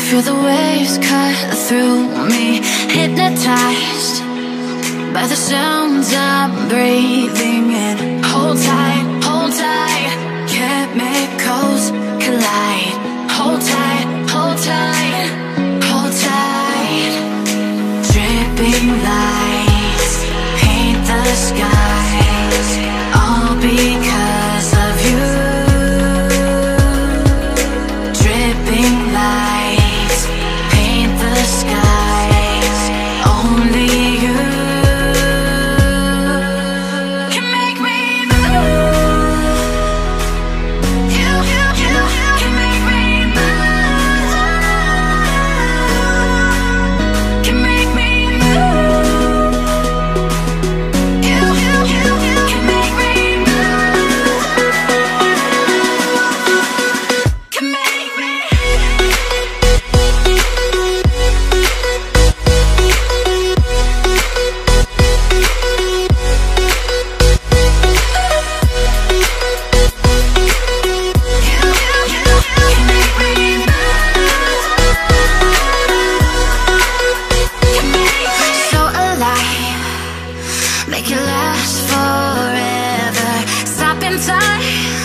Feel the waves cut through me, hypnotized by the sounds I'm breathing in. Hold tight, chemicals collide. Hold tight, hold tight, hold tight. Dripping lights paint the skies, all because of you. Dripping lights paint the skies, only you can make me move. You can make me move. Can make me move. You can make me move. Can make me. So alive, make it last forever. Stop in time.